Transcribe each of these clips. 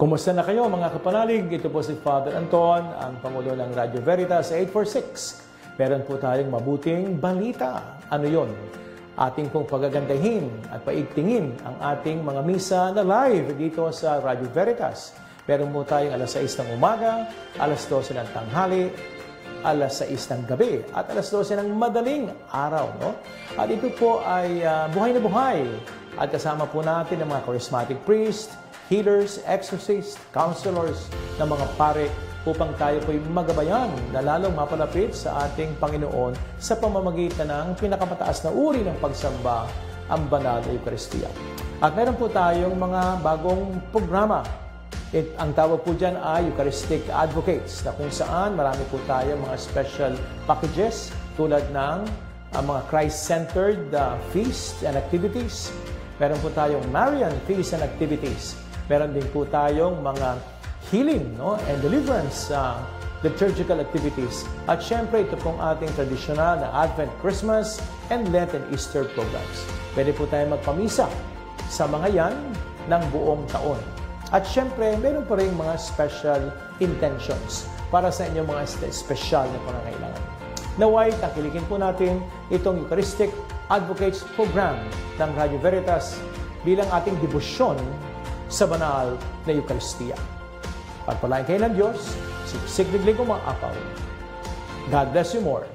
Kumusta na kayo mga kapanalig? Ito po si Father Anton, ang Pangulo ng Radio Veritas 846. Meron po tayong mabuting balita. Ano yon? Ating pong pagagandahin at paigtingin ang ating mga misa na live dito sa Radio Veritas. Meron po tayong alas 6 ng umaga, alas 12 ng tanghali, alas 6 ng gabi, at alas 12 ng madaling araw. No? At ito po ay buhay na buhay. At kasama po natin ang mga charismatic priest, healers, exorcists, counselors ng mga pare upang tayo po'y magabayan na lalong mapalapit sa ating Panginoon sa pamamagitan ng pinakamataas na uri ng pagsamba, ang banal na Eucharistia. At meron po tayong mga bagong programa. Ang tawag po dyan ay Eucharistic Advocates, na kung saan marami po tayong mga special packages tulad ng mga Christ-centered feasts and activities. Meron po tayong Marian feasts and activities. Meron din po tayong mga healing and deliverance liturgical activities. At syempre, ito pong ating traditional na Advent, Christmas, and Lent and Easter programs. Pwede po tayong magpamisa sa mga yan ng buong taon. At syempre, meron pa rin mga special intentions para sa inyong mga special na pangangailangan. Naway, takilikin po natin itong Eucharistic Advocates Program ng Radio Veritas bilang ating debosyon sa banal na Eucharistia. Pagpalain kayo ng Diyos, siglig ko mga apaw. God bless you more.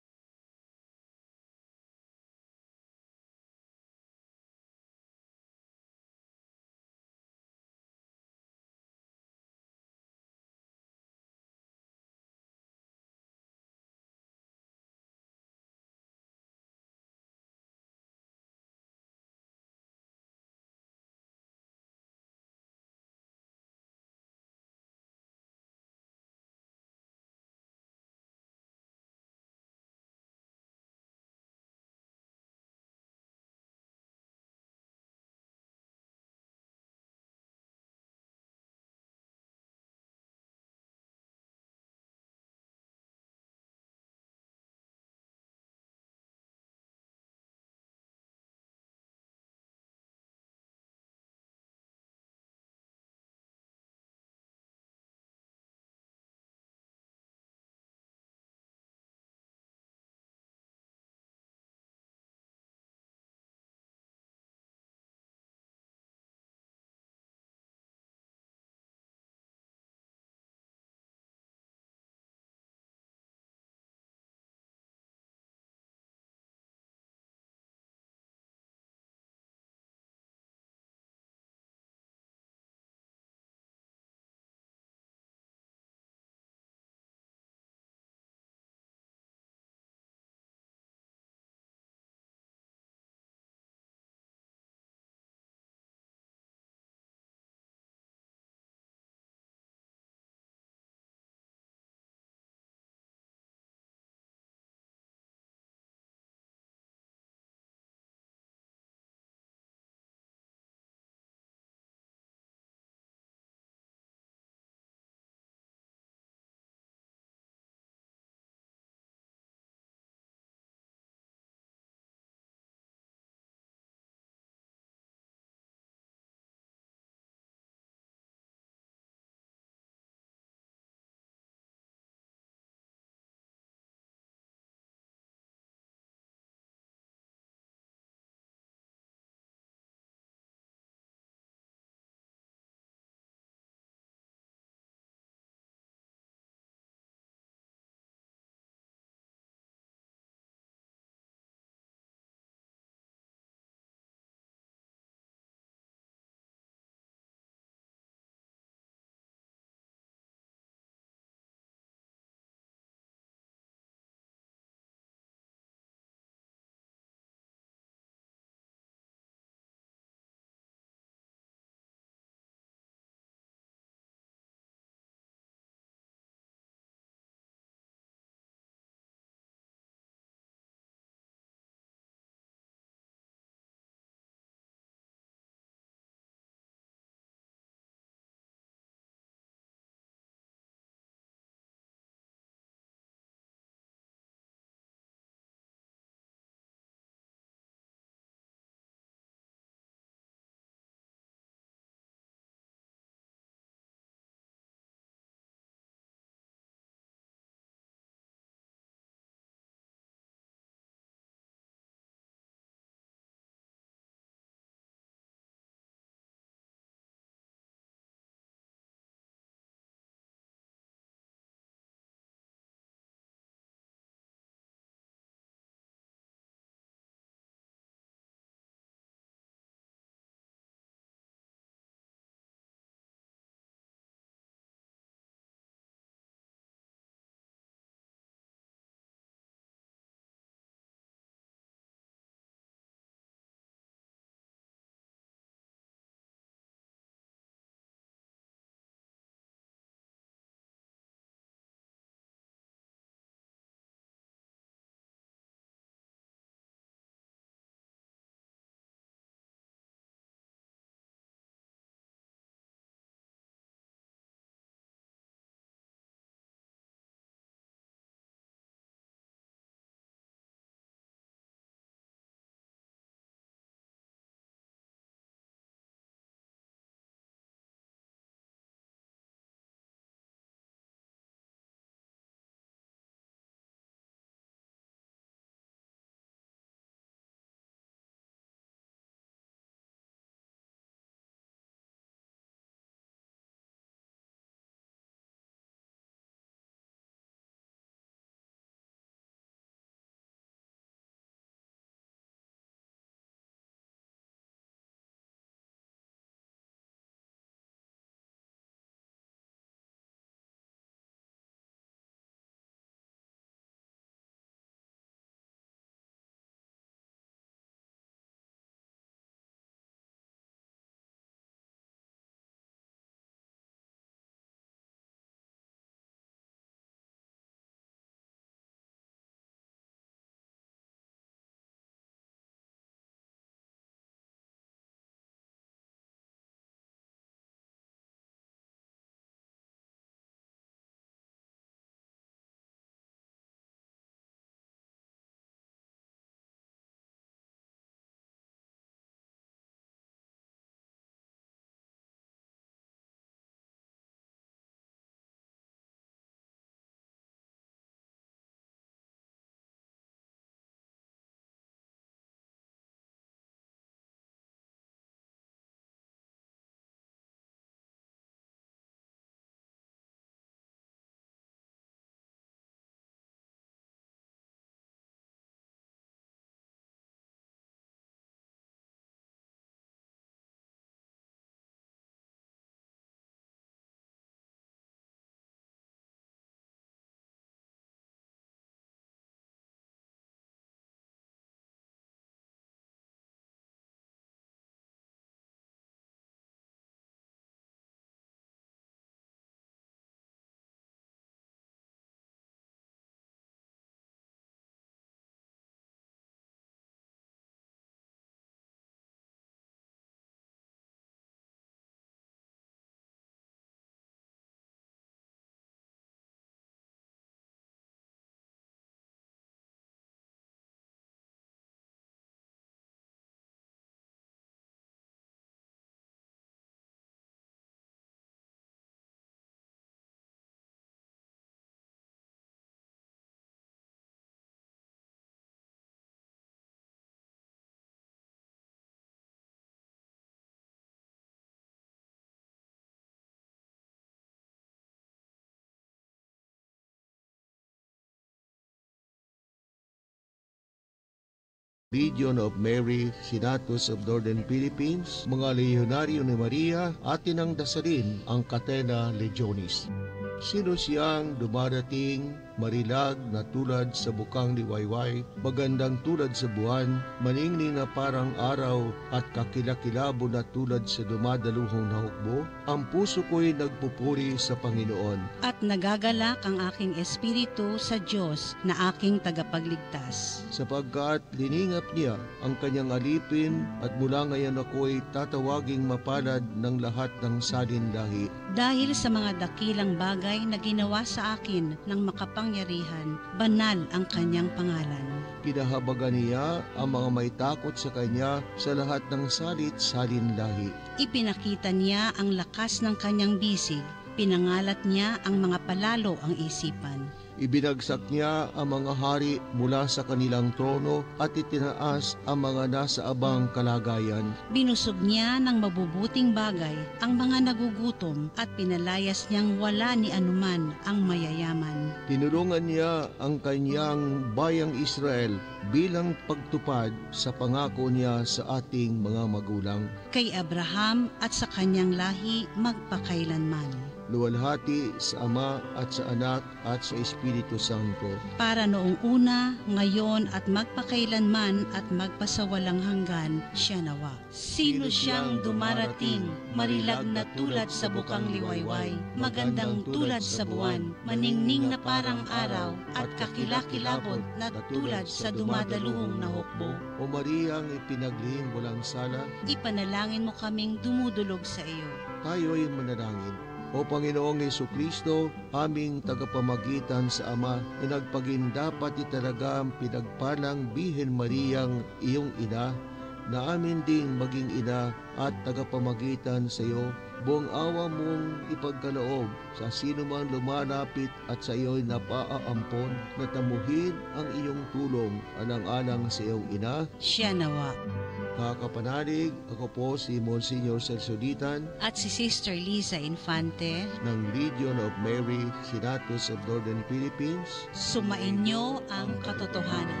Legion of Mary, Senatus of Northern Philippines, mga Leonaryo ni Maria, atin ang dasalin ang Catena Legionis. Sino siyang dumarating, marilag na tulad sa bukang liwayway, magandang tulad sa buwan, maningning na parang araw at kakilakilabo na tulad sa dumadaluhong na hukbo? Ang puso ko'y nagpupuri sa Panginoon. At nagagalak ang aking espiritu sa Diyos na aking tagapagligtas. Sapagkat liningap niya ang kanyang alipin at mula ngayon ako'y tatawaging mapalad ng lahat ng salinlahi. Dahil sa mga dakilang bagay na ginawa sa akin ng makapangyarihan, banal ang kanyang pangalan. Kinahabagan niya ang mga may takot sa kanya sa lahat ng salit-salinlahi. Ipinakita niya ang lakas ng kanyang bisig, pinangalat niya ang mga palalo ang isipan. Ibinagsak niya ang mga hari mula sa kanilang trono at itinaas ang mga nasa abang kalagayan. Binusog niya ng mabubuting bagay ang mga nagugutom at pinalayas niyang wala ni anuman ang mayayaman. Tinulungan niya ang kanyang bayang Israel bilang pagtupad sa pangako niya sa ating mga magulang. Kay Abraham at sa kanyang lahi magpakailanman. Luwalhati sa Ama at sa Anak at sa Espiritu Santo. Para noong una, ngayon at magpakailanman at magpasawalang hanggan, siya nawa. Sino siyang dumarating, marilag na tulad sa bukang liwayway, magandang tulad sa buwan, maningning na parang araw, at kakilakilabot na tulad sa dumadaluhong na hukbo. O Maria ang ipinaglihing walang sala, Ipanalangin mo kaming dumudulog sa iyo. tayo'y manalangin. O Panginoong Hesukristo, aming tagapamagitan sa Ama, na nagpagindapat italaga ang pinagpalang Bihen Mariang iyong ina, na amin ding maging ina at tagapamagitan sa iyo, buong awa mong ipagkaloob sa sino man lumalapit at sa iyo'y napaaampon, na tamuhin ang iyong tulong alang-alang sa iyong ina. Siya nawa. Kakapanalig, ako po si Monsignor Celsuditan At si Sister Liza Infante, ng Legion of Mary, Senatus of Northern Philippines. sumainyo ang katotohanan.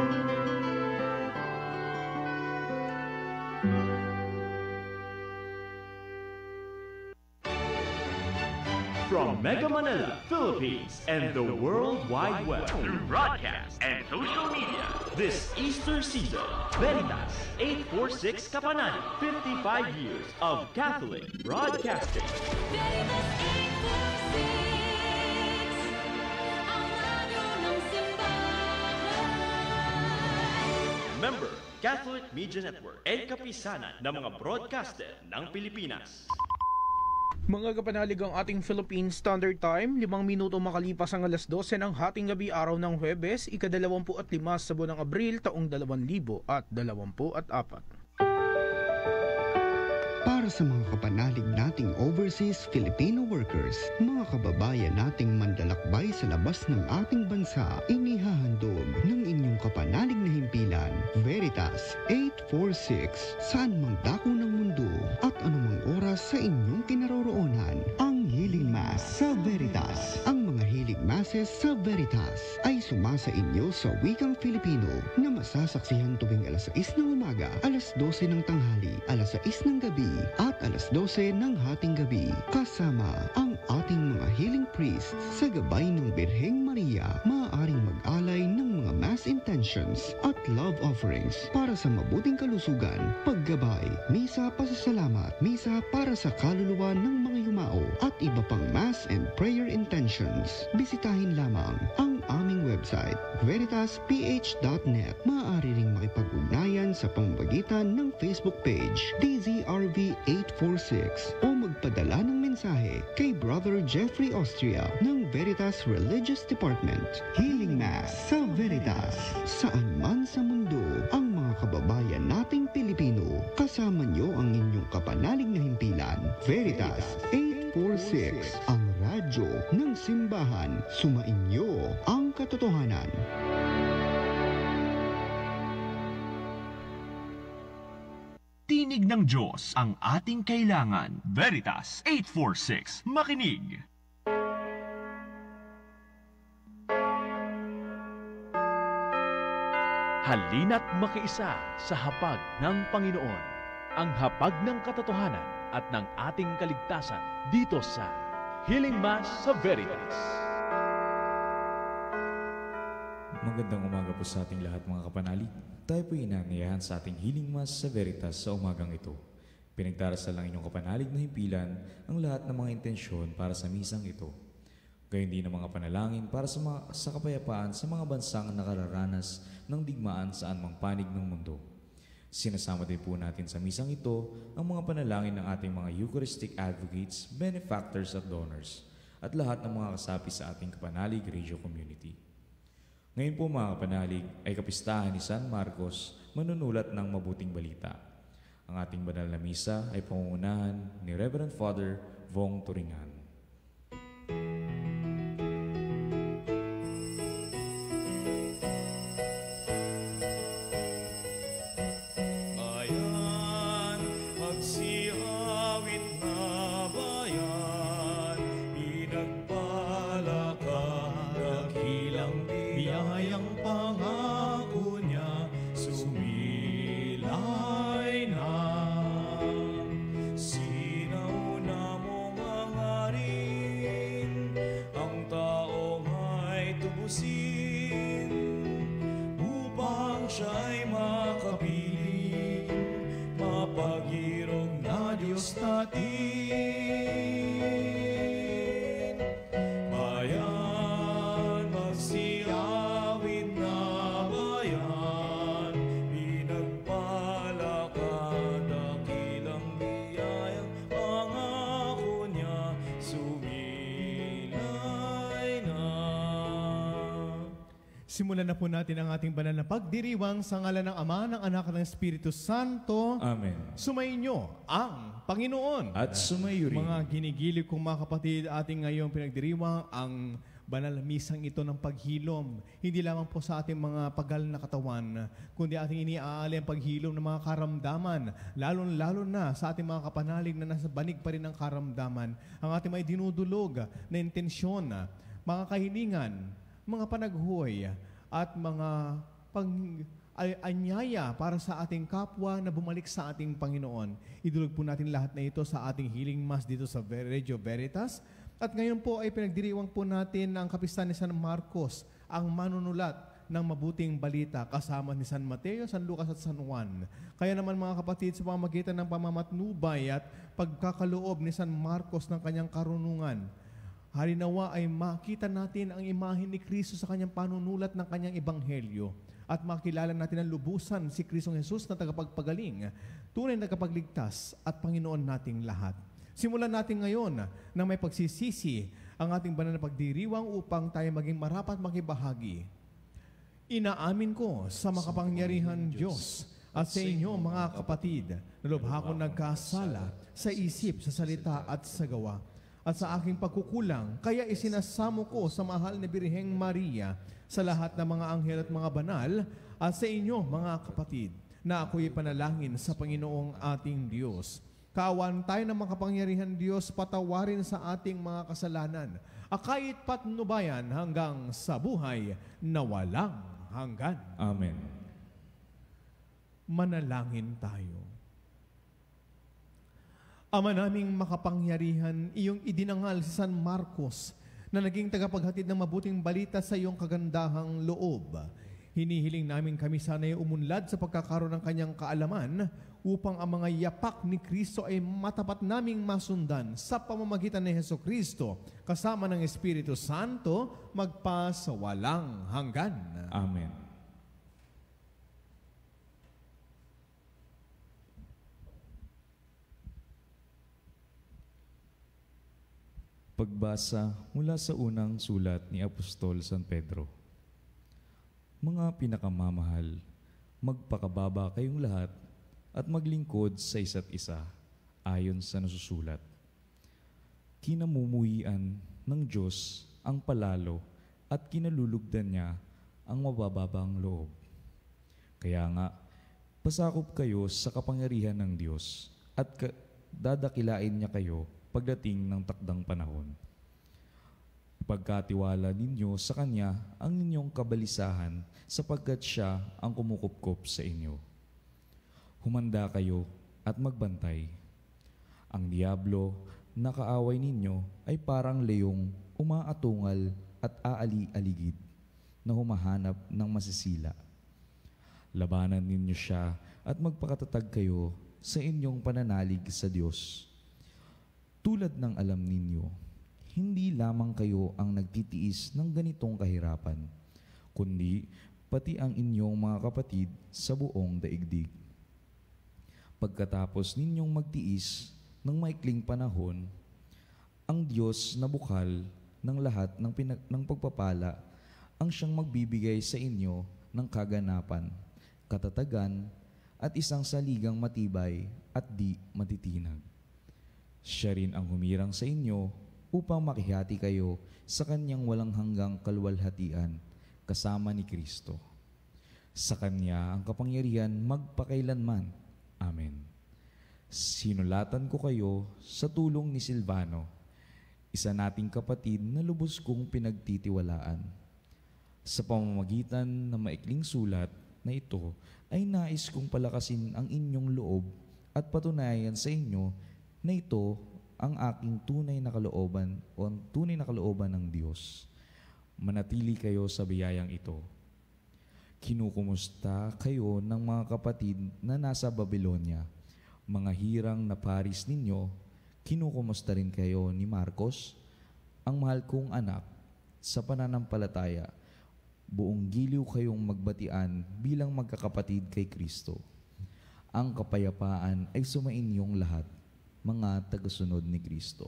From Mega Manila, Philippines, and the World Wide Web, through broadcast and social media, this Easter season, Veritas 846 Kapanani, 55 years of Catholic broadcasting. Veritas 846, ang radyo ng simbahan. Member, Catholic Media Network, and kapisanan ng mga broadcaster ng Pilipinas. Mga kapanalig, ang ating Philippine Standard Time, 5 minuto makalipas ang alas 12 ng hating gabi araw ng Huwebes, ika-25 sa buwan ng Abril, taong 2024. Para sa mga kapanalig nating overseas Filipino workers, mga kababayan nating mandalakbay sa labas ng ating bansa, inihahandog ng inyong kapanalig na himpilan, Veritas 846, saan mang dako ng mundo at anumang oras sa inyong kinaroroonan. Ang Healing Mass sa Veritas. Ang mga Healing Masses sa Veritas ay sumasa inyo sa wikang Filipino na masasaksihan tuwing alas 6 ng umaga, alas 12 ng tanghali, alas 6 ng gabi, at alas 12 ng hating gabi, kasama ang ating mga healing priests sa gabay ng Birheng Maria. Maaaring mag-alay ng mga mass intentions at love offerings para sa mabuting kalusugan, paggabay, misa pasasalamat, misa para sa kaluluwa ng mga yumao, at iba pang mass and prayer intentions. Bisitahin lamang ang aming website, veritasph.net. Maaari ring makipag-ugnayan sa pamamagitan ng Facebook page, DZRV 846, o magpadala ng mensahe kay Brother Jeffrey Austria ng Veritas Religious Department. Healing Mass sa Veritas. Saan man sa mundo, ang mga kababayan nating Pilipino, kasama nyo ang inyong kapanalig na himpilan. Veritas 846, ang radyo ng simbahan. Sumainyo ang katotohanan. Tinig ng Diyos ang ating kailangan. Veritas 846, makinig! Halina't makiisa sa hapag ng Panginoon, ang hapag ng katotohanan at ng ating kaligtasan dito sa Healing Mass sa Veritas. Magandang umaga po sa ating lahat mga kapanalig. Tayo po inanyayahan sa ating Healing Mass sa Veritas sa umagang ito. Pinagdarasal ng inyong kapanalig na himpilan ang lahat ng mga intensyon para sa misang ito. Gayon din ang mga panalangin para sa kapayapaan sa mga bansang nakararanas ng digmaan sa anumang panig ng mundo. Sinasama din po natin sa misang ito ang mga panalangin ng ating mga Eucharistic advocates, benefactors at donors, at lahat ng mga kasapi sa ating Kapanalig Radio Community. Ngayon po mga kapanalig ay kapistahan ni San Marcos, manunulat ng mabuting balita. Ang ating banal na misa ay pangungunahan ni Reverend Father Vong Turingan. Simulan na po natin ang ating banal na pagdiriwang sa ngalan ng Ama, ng Anak at ng Espiritu Santo. Amen. Sumainyo ang Panginoon. At sumayo rin. Mga ginigilig kong mga kapatid, ating ngayong pinagdiriwang ang banal na misang ito ng paghilom. Hindi lamang po sa ating mga pagal na katawan, kundi ating iniaali ang paghilom ng mga karamdaman, lalo na sa ating mga kapanalig na nasa banig pa rin ng karamdaman. Ang ating may dinudulog na intensyon, mga kahilingan, mga panaghoy at mga anyaya para sa ating kapwa na bumalik sa ating Panginoon. Idulog po natin lahat na ito sa ating Healing Mass dito sa Radio Veritas. At ngayon po ay pinagdiriwang po natin ang kapistahan ni San Marcos, ang manunulat ng mabuting balita kasama ni San Mateo, San Lucas at San Juan. Kaya naman mga kapatid, sa pamamagitan ng pamamatnubay at pagkakaloob ni San Marcos ng kanyang karunungan, halinawa ay makita natin ang imahe ni Kristo sa kanyang panunulat ng kanyang ebanghelyo at makilala natin ang lubusan si Kristong Jesus na tagapagpagaling, tunay na tagapagligtas at Panginoon nating lahat. Simulan natin ngayon na may pagsisisi ang ating banal na pagdiriwang upang tayo maging marapat makibahagi. Inaamin ko sa makapangyarihan Diyos at sa inyo mga kapatid na lubha ko nagkasala sa isip, sa salita at sa gawa at sa aking pagkukulang, kaya isinasamo ko sa mahal na Birheng Maria, sa lahat ng mga anghel at mga banal, at sa inyo, mga kapatid, na ako'y panalangin sa Panginoong ating Diyos. Kaawan tayo ng makapangyarihan Diyos, patawarin sa ating mga kasalanan, akayit patnubayan hanggang sa buhay na walang hanggan. Amen. Manalangin tayo. Ama naming makapangyarihan, iyong idinangal si San Marcos na naging tagapaghatid ng mabuting balita sa iyong kagandahang loob. Hinihiling namin kami sana'y umunlad sa pagkakaroon ng kanyang kaalaman upang ang mga yapak ni Kristo ay matapat naming masundan sa pamamagitan ni Hesus Kristo kasama ng Espiritu Santo magpasawalang hanggan. Amen. Pagbasa mula sa unang sulat ni Apostol San Pedro. Mga pinakamamahal, magpakababa kayong lahat at maglingkod sa isa't isa ayon sa nasusulat. Kinamumuhian ng Diyos ang palalo at kinalulugdan niya ang mabababang loob. Kaya nga, pasakop kayo sa kapangyarihan ng Diyos at dadakilain niya kayo pagdating ng takdang panahon. Ipagkatiwala ninyo sa Kanya ang inyong kabalisahan sapagkat Siya ang kumukupkop sa inyo. Humanda kayo at magbantay. Ang diablo na kaaway ninyo ay parang leong umaatungal at aali-aligid na humahanap ng masisila. Labanan ninyo siya at magpakatatag kayo sa inyong pananalig sa Diyos. Tulad ng alam ninyo, hindi lamang kayo ang nagtitiis ng ganitong kahirapan, kundi pati ang inyong mga kapatid sa buong daigdig. Pagkatapos ninyong magtiis ng maikling panahon, ang Diyos na bukal ng lahat ng pagpapala ang siyang magbibigay sa inyo ng kaganapan, katatagan, at isang saligang matibay at di matitinag. Siya rin ang humirang sa inyo upang makihati kayo sa Kanyang walang hanggang kaluwalhatian kasama ni Kristo. Sa Kanya ang kapangyarihan magpakailanman. Amen. Sinulatan ko kayo sa tulong ni Silvano, isa nating kapatid na lubos kong pinagtitiwalaan. Sa pamamagitan ng maikling sulat na ito ay nais kong palakasin ang inyong loob at patunayan sa inyo na ito ang aking tunay na kalooban o ang tunay na kalooban ng Diyos. Manatili kayo sa biyayang ito. Kinukumusta kayo ng mga kapatid na nasa Babylonia. Mga hirang na paris ninyo, kinukumusta rin kayo ni Marcos, ang mahal kong anak, sa pananampalataya. Buong giliw kayong magbatian bilang magkakapatid kay Kristo. Ang kapayapaan ay sumainyong lahat, mga tagasunod ni Kristo.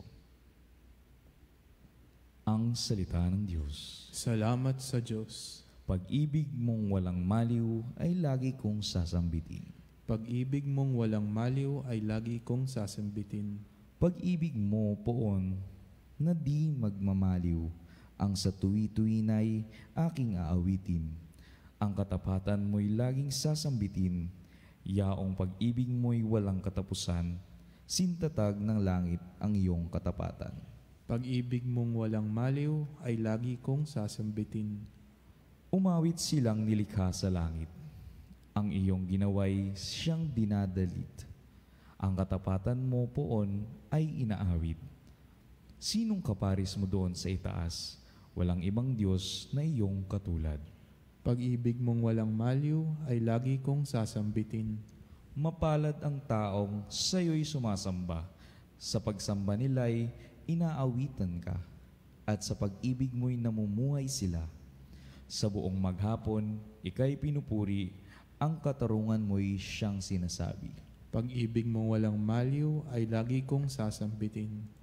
Ang salita ng Diyos. Salamat sa Diyos. Pag-ibig mong walang maliw ay lagi kong sasambitin. Pag-ibig mong walang maliw ay lagi kong sasambitin. Pag-ibig mo poon na di magmamaliw, ang sa tuwi-tuwinay aking aawitin. Ang katapatan mo'y laging sasambitin, yaong pag-ibig mo'y walang katapusan, sintatag ng langit ang iyong katapatan. Pag-ibig mong walang maliw ay lagi kong sasambitin. Umawit silang nilikha sa langit, ang iyong ginaway siyang dinadalit. Ang katapatan mo poon ay inaawit. Sinong kaparis mo doon sa itaas? Walang ibang Diyos na iyong katulad. Pag-ibig mong walang maliw ay lagi kong sasambitin. Mapalad ang taong sa'yo'y sumasamba. Sa pagsamba nila'y inaawitan ka, at sa pag-ibig mo'y namumuhay sila. Sa buong maghapon, ika'y pinupuri, ang katarungan mo'y siyang sinasabi. Pag-ibig mong walang maliw ay lagi kong sasambitin.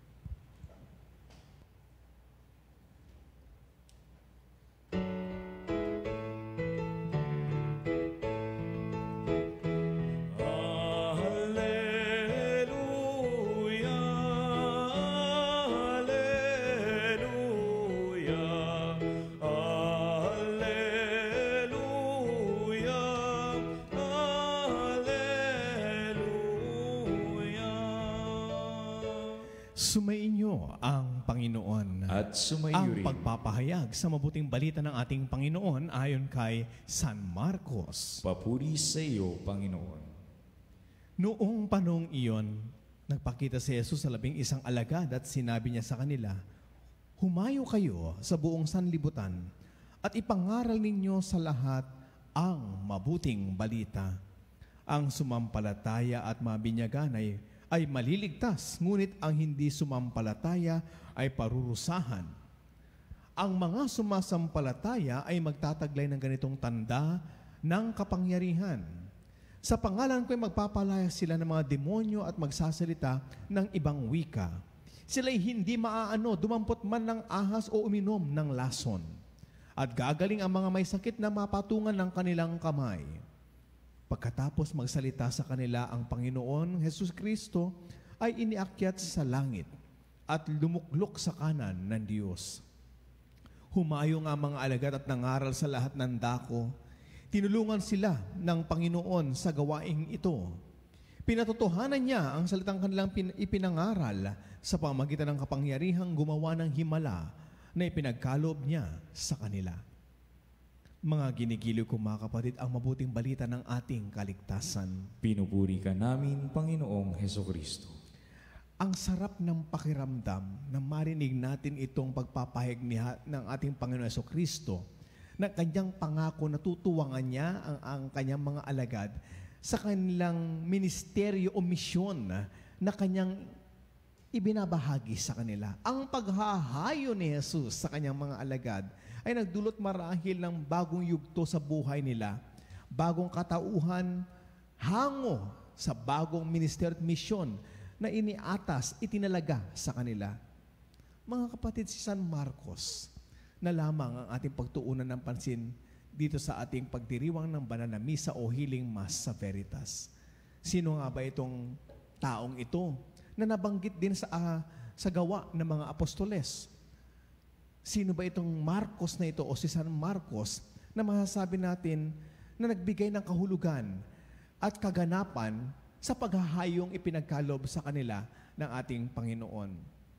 Sumainyo ang Panginoon. At sumayo Ang rin pagpapahayag sa mabuting balita ng ating Panginoon ayon kay San Marcos. papuri sa iyo, Panginoon. Noong panong iyon, nagpakita si Jesus sa 11 alagad at sinabi niya sa kanila, "Humayo kayo sa buong sanlibutan at ipangaral ninyo sa lahat ang mabuting balita. Ang sumampalataya at mabinyagan ay maliligtas, ngunit ang hindi sumampalataya ay parurusahan. Ang mga sumasampalataya ay magtataglay ng ganitong tanda ng kapangyarihan. Sa pangalan ko'y magpapalaya sila ng mga demonyo at magsasalita ng ibang wika. Sila'y hindi maaano, dumampot man ng ahas o uminom ng lason. At gagaling ang mga may sakit na mapatungan ng kanilang kamay. Pagkatapos magsalita sa kanila, ang Panginoon Hesus Kristo ay iniakyat sa langit at lumuklok sa kanan ng Diyos. Humayo nga mga alagad at nangaral sa lahat ng dako. Tinulungan sila ng Panginoon sa gawaing ito. Pinatotohanan niya ang salitang kanilang ipinangaral sa pamagitan ng kapangyarihang gumawa ng himala na ipinagkaloob niya sa kanila. Mga ginigiliw ko mga kapatid, ang mabuting balita ng ating kaligtasan. Pinupuri ka namin, Panginoong Hesukristo. Ang sarap ng pakiramdam na marinig natin itong pagpapahayag ng ating Panginoon Hesukristo na kanyang pangako na tutuwangan niya ang kanyang mga alagad sa kanilang ministeryo o misyon na kanyang ibinabahagi sa kanila. Ang paghahayo ni Jesus sa kanyang mga alagad ay nagdulot marahil ng bagong yugto sa buhay nila, bagong katauhan, hango sa bagong ministeryo at misyon na iniatas, itinalaga sa kanila. Mga kapatid, si San Marcos na lamang ang ating pagtuunan ng pansin dito sa ating pagdiriwang ng banal na misa o healing mass sa Veritas. Sino nga ba itong taong ito na nabanggit din sa gawa ng mga apostoles? Sino ba itong Marcos na ito o si San Marcos na masasabi natin na nagbigay ng kahulugan at kaganapan sa paghahayong ipinagkalob sa kanila ng ating Panginoon?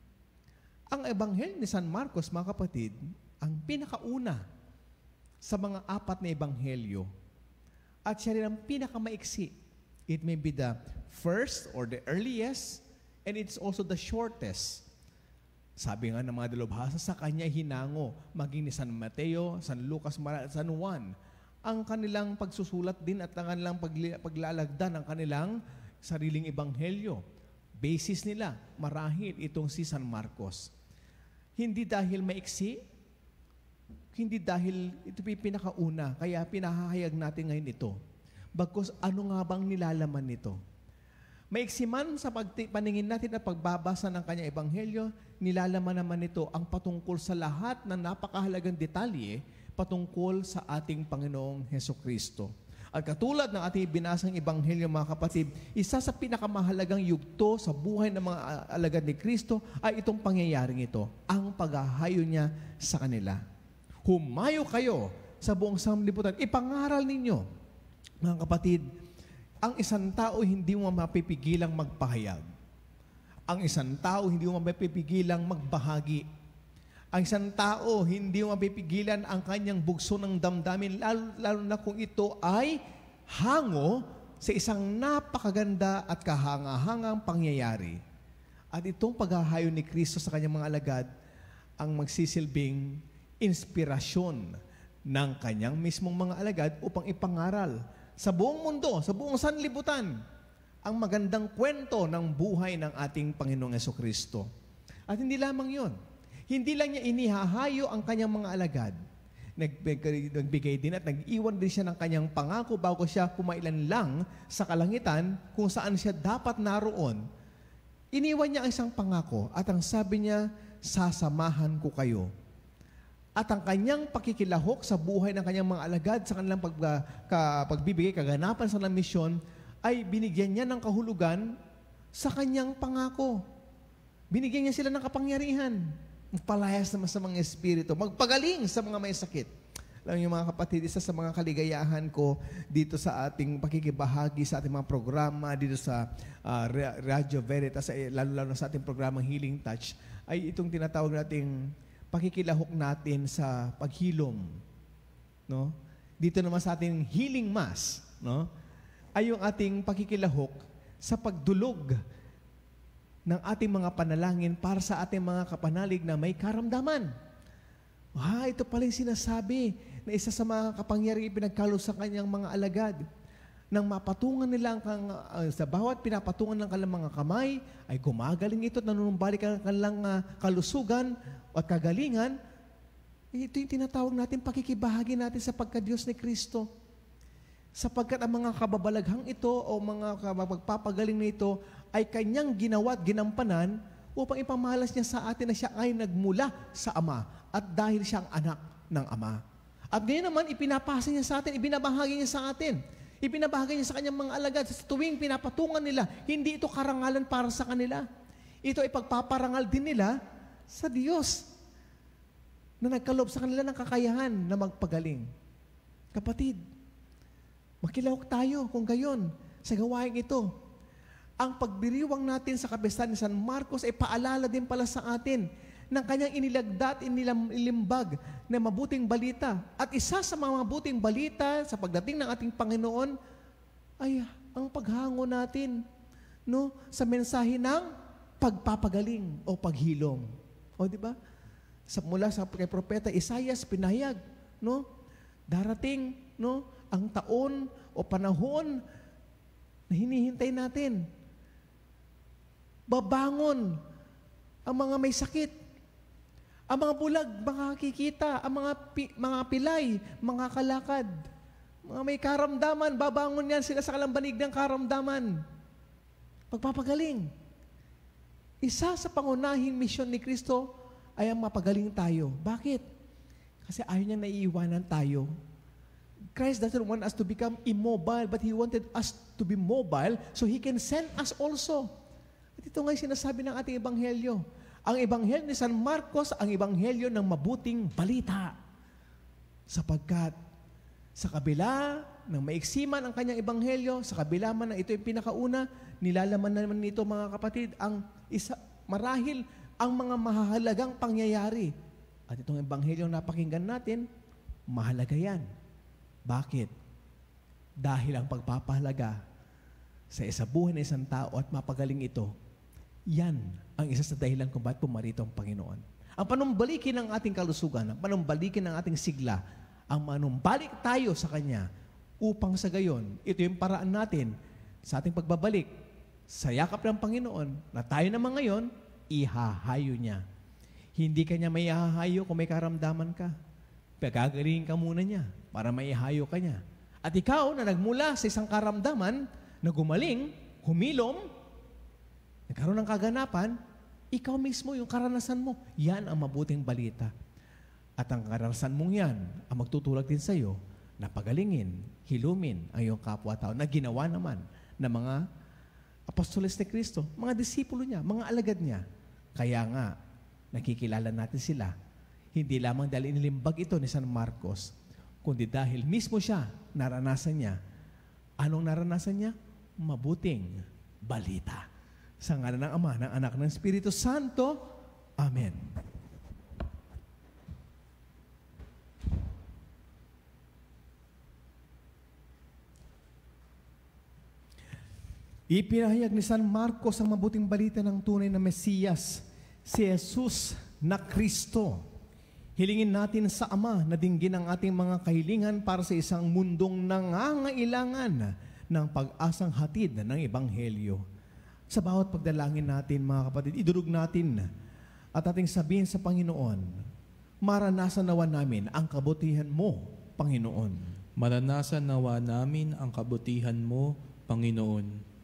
Ang Ebanghelyo ni San Marcos, mga kapatid, ang pinakauna sa mga 4 na Ebanghelyo at siya rin ang pinakamaiksi. It may be the first or the earliest and it's also the shortest. Sabi nga ng mga dalubhasa, sa kanya hinango, maging ni San Mateo, San Lucas, San Juan, ang kanilang pagsusulat din at ang kanilang paglalagdan ng kanilang sariling ebanghelyo. Basis nila, marahil itong si San Marcos. Hindi dahil maiksi, hindi dahil ito pinakauna, kaya pinahahayag natin ngayon ito. Bagkus ano nga bang nilalaman nito? Maiksi man sa paningin natin at pagbabasa ng kanyang ebanghelyo, nilalaman naman nito ang patungkol sa lahat ng napakahalagang detalye patungkol sa ating Panginoong Hesukristo. At katulad ng ating binasang ebanghelyo, mga kapatid, isa sa pinakamahalagang yugto sa buhay ng mga alagad ni Kristo ay itong pangyayaring ito, ang paghahayo niya sa kanila. Humayo kayo sa buong sanlibutan, ipangaral ninyo, mga kapatid. Ang isang tao hindi mo mapipigilang magpahayag. Ang isang tao hindi mo mapipigilang magbahagi. Ang isang tao hindi mo mapipigilan ang kanyang bugso ng damdamin, lalo na kung ito ay hango sa isang napakaganda at kahanga-hangang pangyayari. At itong paghahayo ni Kristo sa kanyang mga alagad ang magsisilbing inspirasyon ng kanyang mismong mga alagad upang ipangaral sa buong mundo, sa buong sanlibutan, ang magandang kwento ng buhay ng ating Panginoong Hesukristo. At hindi lamang yon. Hindi lang niya inihahayo ang kanyang mga alagad. Nagbigay din at nag-iwan din siya ng kanyang pangako bago siya pumailan lang sa kalangitan kung saan siya dapat naroon. Iniwan niya ang isang pangako at ang sabi niya, sasamahan ko kayo. At ang kanyang pakikilahok sa buhay ng kanyang mga alagad sa kanilang pagbibigay kaganapan sa kanilang misyon ay binigyan niya ng kahulugan sa kanyang pangako. Binigyan niya sila ng kapangyarihan. Magpalayas naman sa mga espiritu. Magpagaling sa mga may sakit. Alam niyo mga kapatid, isa sa mga kaligayahan ko dito sa ating pakikibahagi sa ating mga programa dito sa Radio Veritas, lalo-lalo sa ating programang Healing Touch, ay itong tinatawag nating pakikilahok natin sa paghilom, no? Dito naman sa ating healing mass, no? Ay yung ating pakikilahok sa pagdulog ng ating mga panalangin para sa ating mga kapanalig na may karamdaman. Ito pala yung sinasabi na isa sa mga kapangyarihan pinagkalob sa kanyang mga alagad. Nang mapatungan nila sa bawat pinapatungan ng kanilang mga kamay, ay gumagaling ito at nanunumbalik ang kanilang kalusugan at kagalingan. Ito yung tinatawag natin pakikibahagi natin sa pagka-Diyos ni Kristo. Sapagkat ang mga kababalaghang ito o mga magpapagaling na ito ay kanyang ginawa at ginampanan upang ipamahalas niya sa atin na siya ay nagmula sa Ama at dahil siya ang anak ng Ama. At ngayon naman, ipinapasa niya sa atin, ibinabahagi niya sa atin. Ipinabahagi niya sa kanyang mga alagad. Sa tuwing pinapatungan nila, hindi ito karangalan para sa kanila. Ito ay pagpaparangal din nila sa Diyos na nagkalob sa kanila ng kakayahan na magpagaling. Kapatid, makilahok tayo kung gayon sa gawain ito. Ang pagdiriwang natin sa kapistahan ni San Marcos ay paalala din pala sa atin ng kanyang inilagdat, inilimbag na mabuting balita. At isa sa mga mabuting balita sa pagdating ng ating Panginoon ay ang paghango natin sa mensahe ng pagpapagaling o paghilom. O di ba? Mula sa kay propeta Isaias pinahayag, darating ang taon o panahon na hinihintay natin. Babangon ang mga may sakit. Ang mga bulag, makakikita. Ang mga pilay, mga kalakad. Mga may karamdaman, babangon yan sila sa kalambanig ng karamdaman. Pagpapagaling. Isa sa pangunahing misyon ni Kristo ay ang mapagaling tayo. Bakit? Kasi ayaw niya naiiwanan tayo. Christ doesn't want us to become immobile, but He wanted us to be mobile so He can send us also. At ito nga yung sinasabi ng ating ebanghelyo. Ang ebanghelyo ni San Marcos, ang ebanghelyo ng mabuting balita. Sapagkat sa kabila ng maiksiman ang kanyang ebanghelyo, sa kabila man na ito yung pinakauna, nilalaman naman nito mga kapatid, marahil ang mga mahalagang pangyayari. At itong ebanghelyo na napakinggan natin, mahalaga yan. Bakit? Dahil ang pagpapahalaga sa buhay ng isang tao at mapagaling ito, yan ang isa sa dahilan kung bakit pumarito ang Panginoon. Ang panumbalikin ng ating kalusugan, ang panumbalikin ng ating sigla, ang manumbalik tayo sa Kanya upang sa gayon, ito yung paraan natin sa ating pagbabalik sa yakap ng Panginoon na tayo naman ngayon, ihahayo niya. Hindi ka niya may ihahayo kung may karamdaman ka. Pagagalingin ka muna niya para maihayo ka niya. At ikaw na nagmula sa isang karamdaman na gumaling, humilom, nagkaroon ng kaganapan, ikaw mismo, yung karanasan mo, yan ang mabuting balita. At ang karanasan mong yan, ang magtutulak din sa iyo na pagalingin, hilumin ang iyong kapwa-tao na ginawa naman ng mga apostoles ni Kristo, mga disipulo niya, mga alagad niya. Kaya nga, nakikilala natin sila. Hindi lamang dahil inilimbag ito ni San Marcos, kundi dahil mismo siya, naranasan niya. Anong naranasan niya? Mabuting balita. Sa ngalan ng Ama, ng Anak, ng Espiritu Santo. Amen. Ipinahayag ni San Marcos ang mabuting balita ng tunay na Mesiyas, si Jesus na Kristo. Hilingin natin sa Ama na dinggin ang ating mga kahilingan para sa isang mundong nangangailangan ng pag-asang hatid ng Ebanghelyo. Sa bawat pagdalangin natin, mga kapatid, idurog natin at ating sabihin sa Panginoon, maranasan nawa namin ang kabutihan mo, Panginoon. Maranasan nawa namin ang kabutihan mo, Panginoon.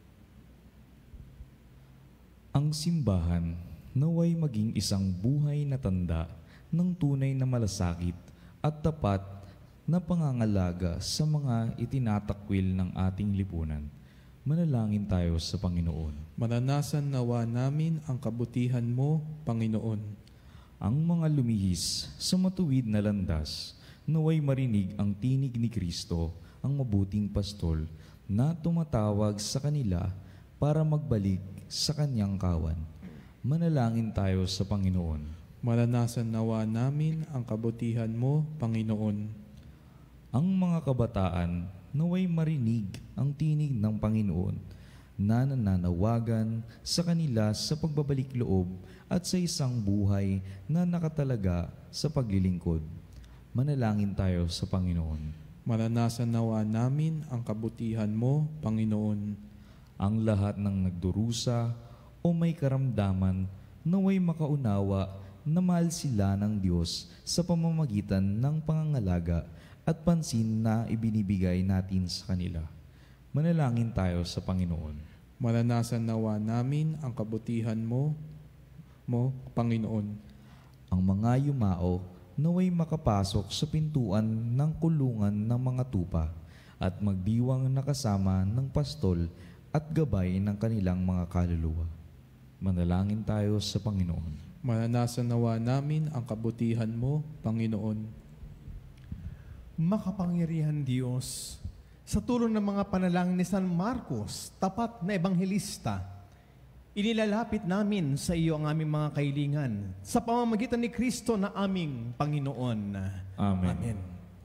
Ang simbahan naway maging isang buhay na tanda ng tunay na malasakit at tapat na pangangalaga sa mga itinatakwil ng ating lipunan. Manalangin tayo sa Panginoon. Maranasan nawa namin ang kabutihan mo, Panginoon. Ang mga lumihis sa matuwid na landas, naway marinig ang tinig ni Kristo, ang mabuting pastol, na tumatawag sa kanila para magbalik sa kanyang kawan. Manalangin tayo sa Panginoon. Maranasan nawa namin ang kabutihan mo, Panginoon. Ang mga kabataan, naway marinig ang tinig ng Panginoon na nananawagan sa kanila sa pagbabalik loob at sa isang buhay na nakatalaga sa paglilingkod. Manalangin tayo sa Panginoon. Maranasan nawa namin ang kabutihan mo, Panginoon. Ang lahat ng nagdurusa o may karamdaman naway makaunawa na mahal sila ng Diyos sa pamamagitan ng pangangalaga at pansin na ibinibigay natin sa kanila. Manalangin tayo sa Panginoon. Maranasan nawa namin ang kabutihan mo, Panginoon. Ang mga yumao naway makapasok sa pintuan ng kulungan ng mga tupa at magdiwang nakasama ng pastol at gabay ng kanilang mga kaluluwa. Manalangin tayo sa Panginoon. Maranasan nawa namin ang kabutihan mo, Panginoon. Makapangyarihan Diyos, sa tulong ng mga panalangin ni San Marcos, tapat na ebanghelista, Inilalapit namin sa iyo ang aming mga kahilingan sa pamamagitan ni Kristo na aming Panginoon. Amen. Amen.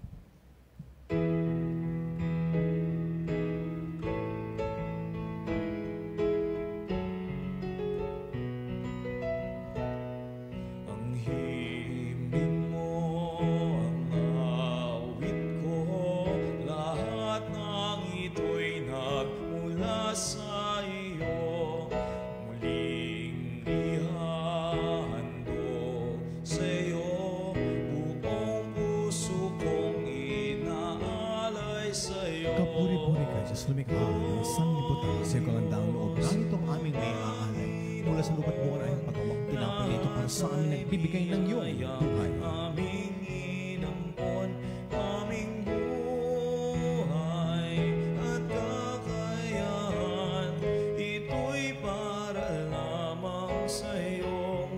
Ang himig mo, ang awit ko, lahat ng ito'y nagmula sa iyo. Muling ihahandog sa iyo, buong puso kong inaalay sa iyo. Kapuri-puri ka, Diyos lumikha ng sanlibutan sa iyo kagandaang loob. Narito ang aming may aalay. Mula sa lupa't buwan ay ang pagawang tinapay nito para sa amin nagbibigay ng iyong buhay. Aming inampon, aming buhay at kakayahan, ito'y para lamang sa iyong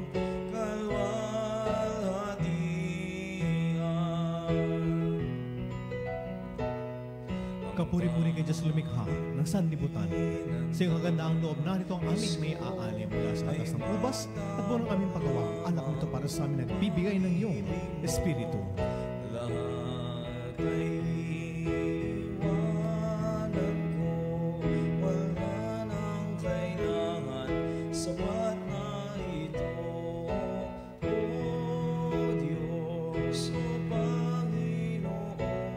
kalwalhatian. Kapuri-puri ka, Diyos lumikha ng sanlibutan. Sa iyong kagandaang loob, narito ang aming may aalay mula sa atas ng ubas at buwan ng aming paggawa. Alak nito para sa amin nagbibigay ng iyong Espiritu. Lahat ay iwanan ko, wala nang kailangan, sapat na ito. O Diyos, o Panginoon,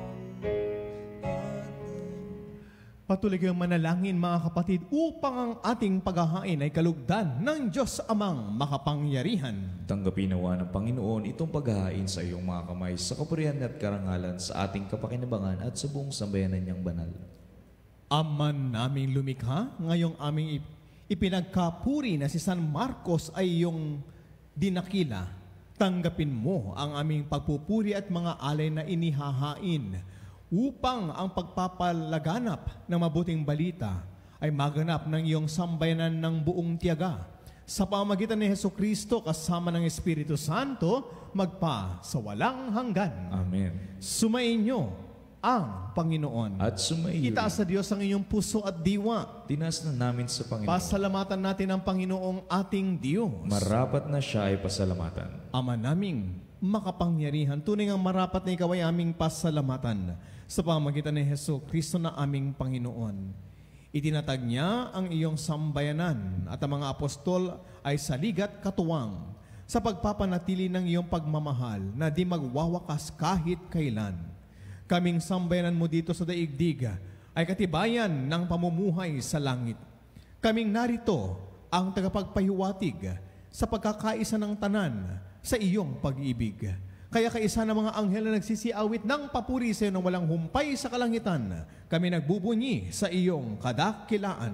Patuloy kayong manalangin mga kapatid upang ang ating paghahain ay kalugdan ng Diyos Amang makapangyarihan. Tanggapin nawa ng Panginoon itong paghahain sa iyong mga kamay sa kapurihan at karangalan sa ating kapakinabangan at sa buong sambayanan niyang banal. Aman naming lumikha, ngayong aming ipinagkapuri na si San Marcos ay iyong dinakila. Tanggapin mo ang aming pagpupuri at mga alay na inihahain upang ang pagpapalaganap ng mabuting balita ay maganap ng iyong sambayanan ng buong tiyaga. Sa pamamagitan ni Hesukristo kasama ng Espiritu Santo, magpa sa walang hanggan. Amen. Sumainyo ang Panginoon. At sumaiyo Itaas sa Diyos ang iyong puso at diwa. tinas na namin sa Panginoon. Pasalamatan natin ang Panginoong ating Diyos. Marapat na siya ay pasalamatan. Ama naming makapangyarihan, tunay ang marapat na ikaw ay aming pasalamatan sa pamamagitan ni Hesukristo na aming Panginoon. Itinatag niya ang iyong sambayanan at ang mga apostol ay saligat katuwang sa pagpapanatili ng iyong pagmamahal na di magwawakas kahit kailan. Kaming sambayanan mo dito sa daigdig ay katibayan ng pamumuhay sa langit. Kaming narito ang tagapagpahiwatig sa pagkakaisa ng tanan sa iyong pag-ibig. Kaya kaisa ng mga anghel na nagsisiawit ng papuri sa iyo ng walang humpay sa kalangitan, kami nagbubunyi sa iyong kadakilaan.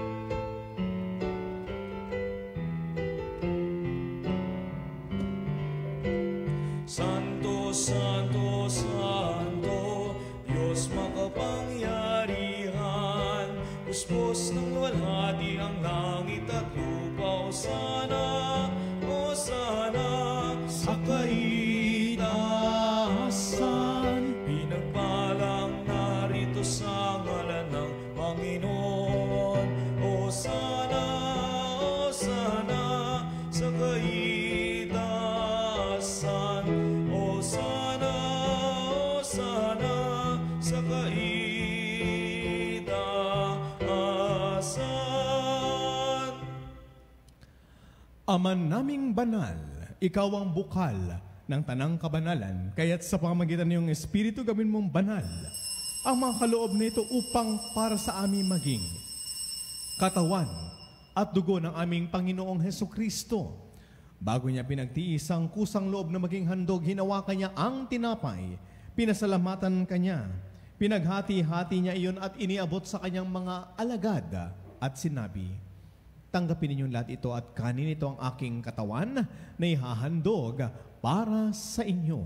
Santo, Santo, Santo, Diyos makapangyarihan, puspos ng luwalhati ang langit at lupa. O sana, sa kaitaasan, pinagpalang narito sa ngalan ng Panginoon. O sana, sa kaitaasan, o sana, sa kaitaasan. Aman naming banal, ikaw ang bukal ng tanang kabanalan, kaya't sa pamamagitan ng iyong Espiritu gawin mong banal ang mga kaloob na ito upang para sa amin maging katawan at dugo ng aming Panginoong Hesukristo. Bago niya pinagtiis ang kusang loob na maging handog, hinawakan niya ang tinapay, pinasalamatan kanya, pinaghati-hati niya iyon at iniabot sa kanyang mga alagad at sinabi, tanggapin ninyong lahat ito at kanin ito ang aking katawan na ihahandog para sa inyo.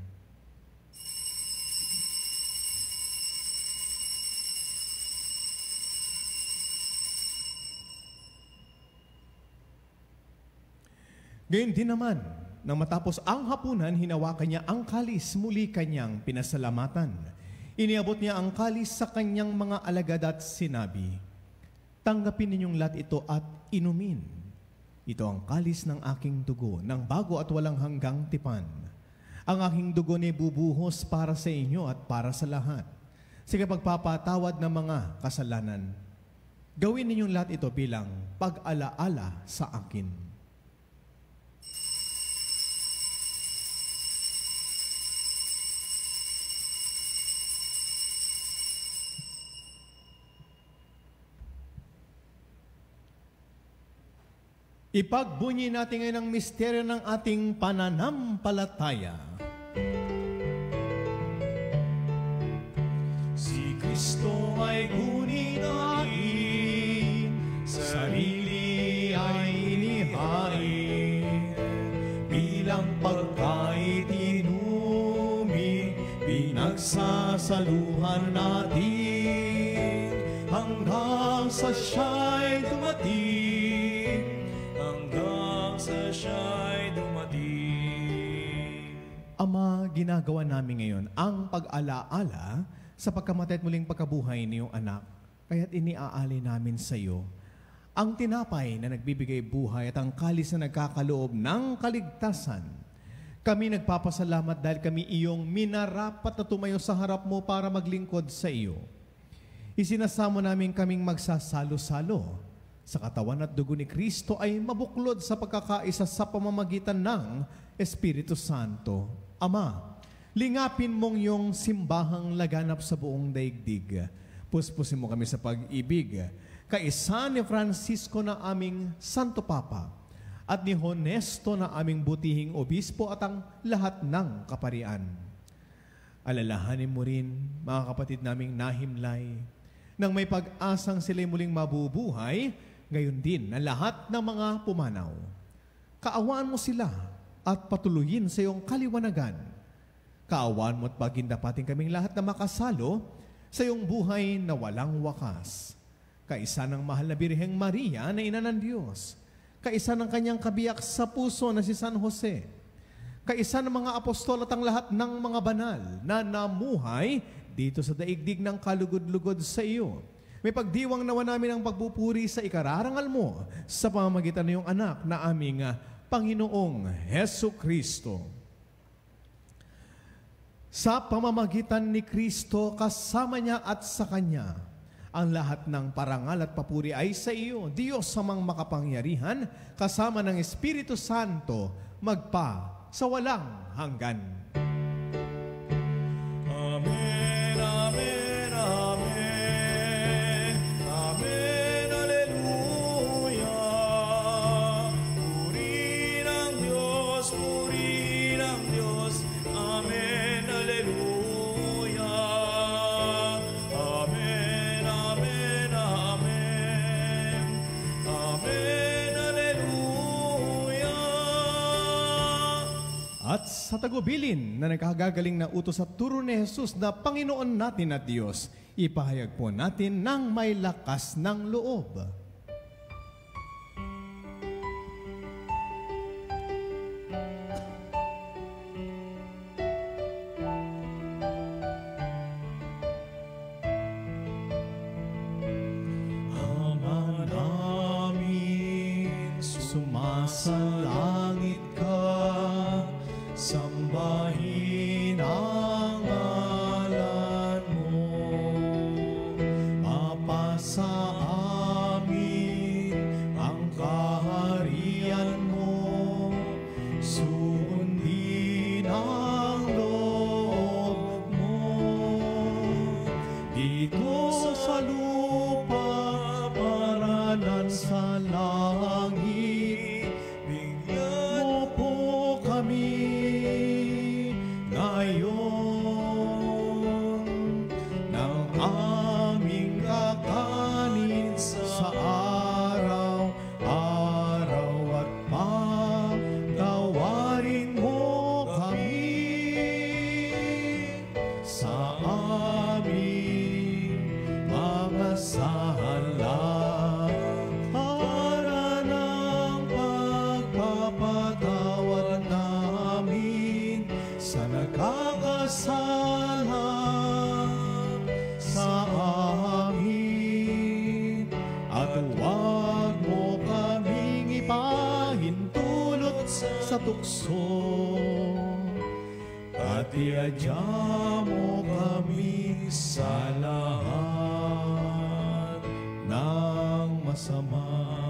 Gayon din naman, nang matapos ang hapunan, hinawakan niya ang kalis, muli kanyang pinasalamatan. Iniabot niya ang kalis sa kanyang mga alagad at sinabi, Tanggapin ninyong lahat ito at inumin. Ito ang kalis ng aking dugo, ng bago at walang hanggang tipan. Ang aking dugo ni bubuhos para sa inyo at para sa lahat. Sige pagpapatawad ng mga kasalanan. Gawin ninyong lahat ito bilang pag-alaala sa akin. Ipagbunyi natin ngayon ang misteryo ng ating pananampalataya. Si Kristo ay kunin natin, sarili ay inihain, bilang pagkain inumin, pinagsasaluhan natin, hanggang sa siya'y dumating. Ama, ginagawa namin ngayon ang pag-alaala sa pagkamatay at muling pagkabuhay niyong anak. Kaya't iniaalay namin sa iyo ang tinapay na nagbibigay buhay at ang kalis na nagkakaloob ng kaligtasan. Kami nagpapasalamat dahil kami iyong minarapat na tumayo sa harap mo para maglingkod sa iyo. Isinasamo namin kaming magsasalo-salo sa katawan at dugo ni Kristo ay mabuklod sa pagkakaisa sa pamamagitan ng Espiritu Santo. Ama, lingapin mong yung simbahang laganap sa buong daigdig. Puspusin mo kami sa pag-ibig. Kaisa ni Francisco na aming Santo Papa at ni Honesto na aming butihing obispo at ang lahat ng kaparian. Alalahanin mo rin, mga kapatid naming nahimlay, nang may pag-asang sila'y muling mabubuhay, gayon din na lahat ng mga pumanaw. Kaawaan mo sila at patuloyin sa iyong kaliwanagan. Kaawaan mo at pagindapatin kaming lahat na makasalo sa iyong buhay na walang wakas. Kaisa ng mahal na Birheng Maria na ina ng Diyos. Kaisa ng kanyang kabiyak sa puso na si San Jose. Kaisa ng mga apostol at ang lahat ng mga banal na namuhay dito sa daigdig ng kalugod-lugod sa iyo. May pagdiwang nawa namin ang pagpupuri sa ikararangal mo sa pamamagitan ng iyong anak na aming Panginoong Hesu Kristo. Sa pamamagitan ni Kristo, kasama niya at sa Kanya, ang lahat ng parangal at papuri ay sa iyo, Diyos samang makapangyarihan, kasama ng Espiritu Santo, magpa sa walang hanggan. Amen, amen, amen. Amen, aleluya. Purihin ang Diyos, purihin ang Diyos. Amen, aleluya. Amen, amen, amen. Amen, aleluya. At sa tagubilin na nagkakagaling na utos at turo ni Jesus na Panginoon natin at Diyos, ipahayag po natin ng may lakas ng loob. Ama namin, sumasalangit ka, sambahin ang ngalan mo. Mapasa amin tukso at iadya mo kami sa lahat ng masama.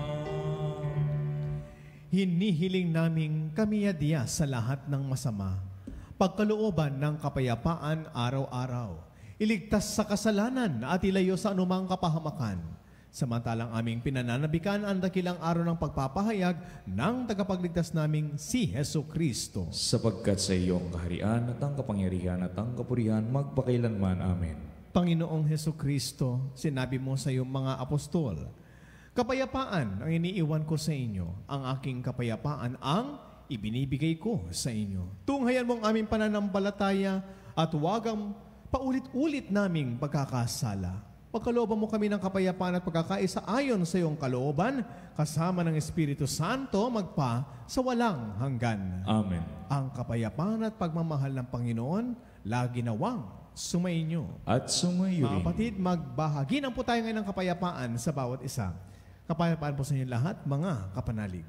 Hinihiling naming kami adya sa lahat ng masama, pagkalooban ng kapayapaan araw-araw, iligtas sa kasalanan at ilayo sa anumang kapahamakan. Samantalang aming pinananabikan ang dakilang araw ng pagpapahayag ng tagapagligtas naming si Hesu Kristo. Sapagkat sa iyong kaharian at ang kapangyarihan at ang kapurihan magpakailanman. Amen. Panginoong Hesu Kristo, sinabi mo sa iyong mga apostol, kapayapaan ang iniiwan ko sa inyo, ang aking kapayapaan ang ibinibigay ko sa inyo. Tunghayan mong aming pananampalataya at huwag ang paulit-ulit naming pagkakasala. Pagkalooban mo kami ng kapayapaan at pagkakaisa ayon sa iyong kalooban, kasama ng Espiritu Santo magpa sa walang hanggan. Amen. Ang kapayapaan at pagmamahal ng Panginoon, lagi nawang sumainyo. At sumayo Mga rin. kapatid, magbahagi ng po tayo ngayon ng kapayapaan sa bawat isa. Kapayapaan po sa inyo lahat, mga kapanalig.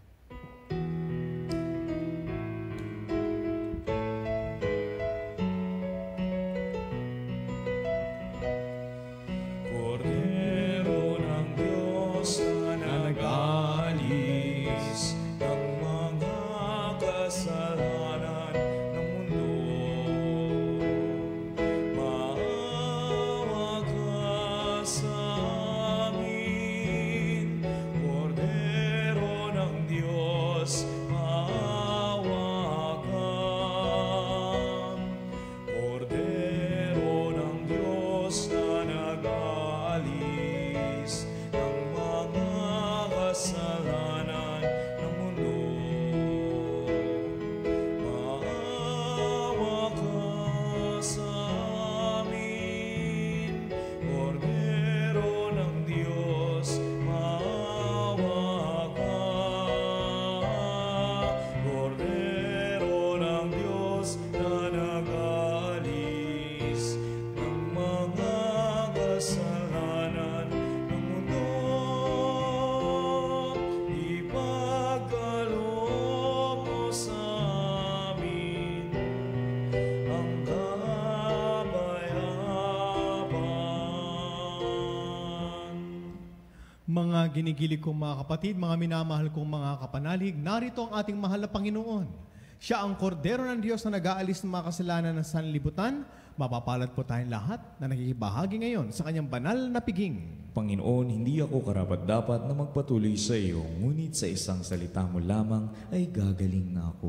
Kordero ng Diyos na nag-alis ng mga kasalanan ng mundo, maawa ka sa amin. Kordero ng Diyos, maawa ka. Kordero ng Diyos na nag-alis ng mga kasalanan ng mundo, maawa ka sa amin. Kordero ng Diyos, maawa ka. Kordero ng Diyos na nag-alis ng mga kasalanan ng mundo, ipagkaloob mo sa amin ang kapayapaan. Mga ginigilig kong mga kapatid, mga minamahal kong mga kapanalig, narito ang ating mahal na Panginoon. Siya ang kordero ng Diyos na nag-aalis ng mga kasalanan ng sanlibutan. Mapapalad po tayong lahat na nakikibahagi ngayon sa kanyang banal na piging. Panginoon, hindi ako karapat-dapat na magpatuloy sa iyo, ngunit sa isang salita mo lamang ay gagaling na ako.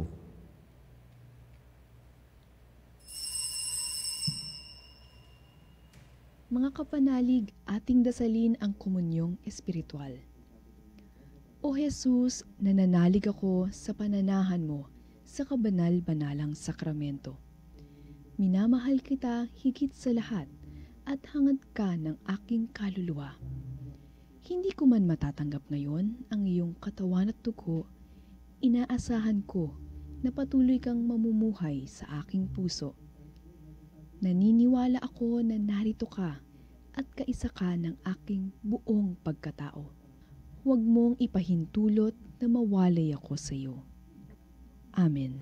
Mga kapanalig, ating dasalin ang komunyong espiritual. O Jesus, nananalig ako sa pananahan mo sa kabanal-banalang sakramento. Minamahal kita higit sa lahat at hangad ka ng aking kaluluwa. Hindi ko man matatanggap ngayon ang iyong katawan at dugo, inaasahan ko na patuloy kang mamumuhay sa aking puso. Naniniwala ako na narito ka at kaisa ka ng aking buong pagkatao. Huwag mong ipahintulot na mawalay ako sa iyo. Amen.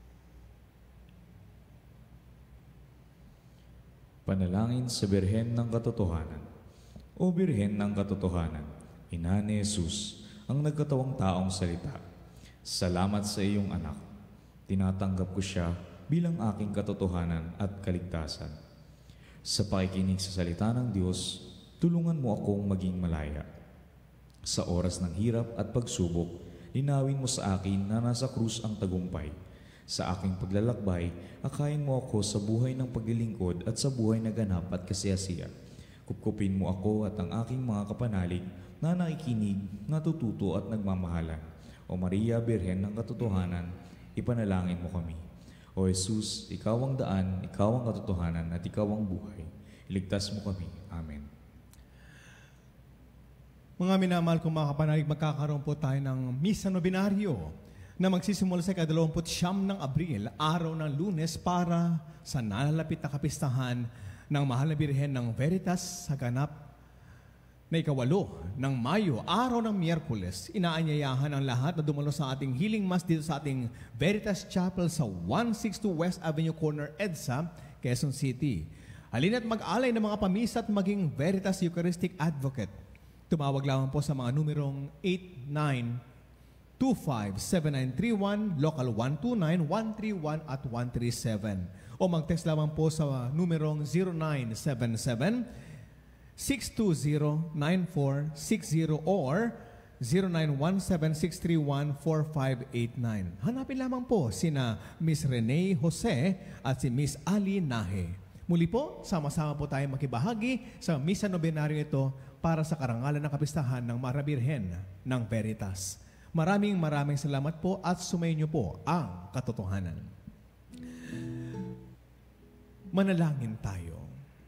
Panalangin sa Birhen ng Katotohanan. O Birhen ng Katotohanan, Ina ni Jesus, ang nagkatawang taong salita, salamat sa iyong anak. Tinatanggap ko siya bilang aking katotohanan at kaligtasan. Sa pakikinig sa salita ng Diyos, tulungan mo akong maging malaya. Sa oras ng hirap at pagsubok, linawin mo sa akin na nasa krus ang tagumpay. Sa aking paglalakbay, akayin mo ako sa buhay ng paglilingkod at sa buhay na ganap at kasiyasiya. Kupkupin mo ako at ang aking mga kapanalig na nakikinig, natututo at nagmamahalan. O Maria, Birhen ng Katotohanan, ipanalangin mo kami. O Jesus, ikaw ang daan, ikaw ang katotohanan at ikaw ang buhay. Iligtas mo kami. Amen. Mga minamahal kong mga kapanalig, magkakaroon po tayo ng Misa Nobenaryo na magsisimula sa ika-29 ng Abril, araw ng Lunes, para sa nalalapit na kapistahan ng Mahal na Birhen ng Veritas sa ganap na ikawalo ng Mayo, araw ng Miyerkules, inaanyayahan ang lahat na dumalo sa ating healing mass dito sa ating Veritas Chapel sa 162 West Avenue Corner, EDSA, Quezon City. Halina't mag-alay ng mga pamisa at maging Veritas Eucharistic Advocate. Tumawag lamang po sa mga numerong 8925-7931, local 129-131 at 137. O mag-text lamang po sa numerong 0977-620-9460 or 0917-631-4589. Hanapin lamang po sina Miss Renee Jose at si Miss Ali Nahe. Muli po, sama-sama po tayo makibahagi sa Misa Nobenaryo ito para sa karangalan ng kapistahan ng Marabirhen ng Veritas. Maraming salamat po at sumayin niyo po ang katotohanan. Manalangin tayo.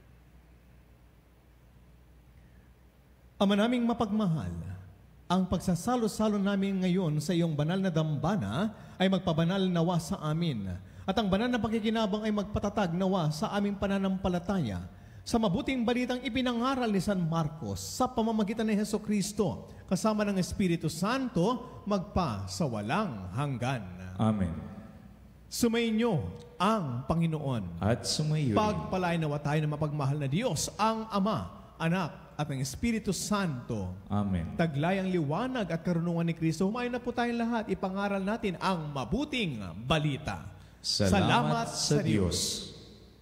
Ama naming mapagmahal, ang pagsasalo-salo namin ngayon sa iyong banal na dambana ay magpabanal nawa sa amin. At ang banal na pakikinabang ay magpatatag nawa sa aming pananampalataya sa mabuting balitang ipinangaral ni San Marcos sa pamamagitan ni Hesukristo kasama ng Espiritu Santo magpa sa walang hanggan. Amen. Sumainyo ang Panginoon. At sumayo rin. Pagpalain nawa tayo ng mapagmahal na Diyos, ang Ama, Anak, at ang Espiritu Santo. Amen. Taglay ang liwanag at karunungan ni Kristo. Humayon na po tayong lahat. Ipangaral natin ang mabuting balita. Salamat sa Diyos.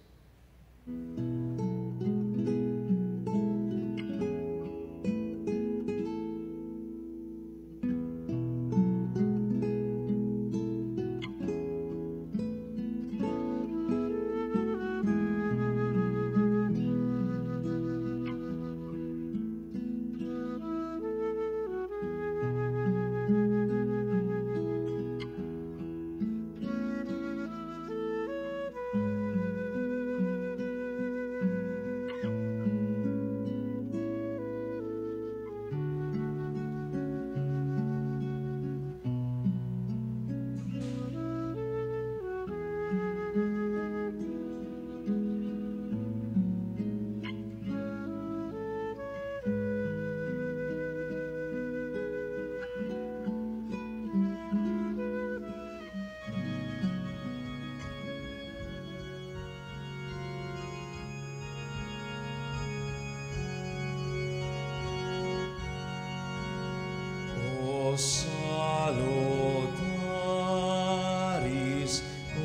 Salutaris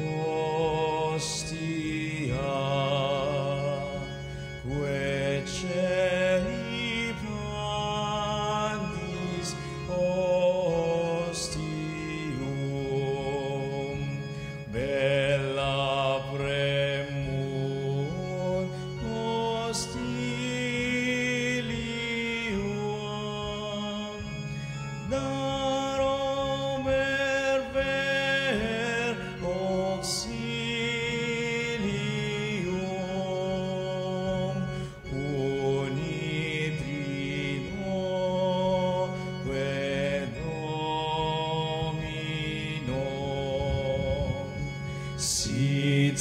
hostia, quae celi pandis ostium, bella premur hostilium, darom ver auxilium, unitrino que Domino, sit